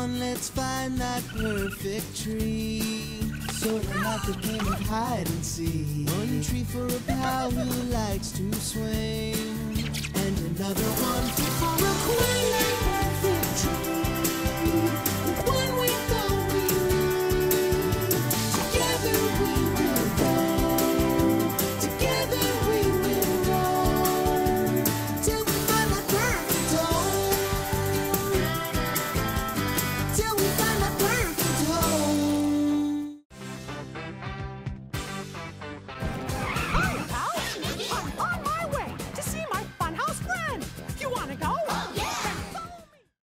on, let's find that perfect tree. So we'll have the game of hide and seek. One tree for a pal who likes to swing, and another one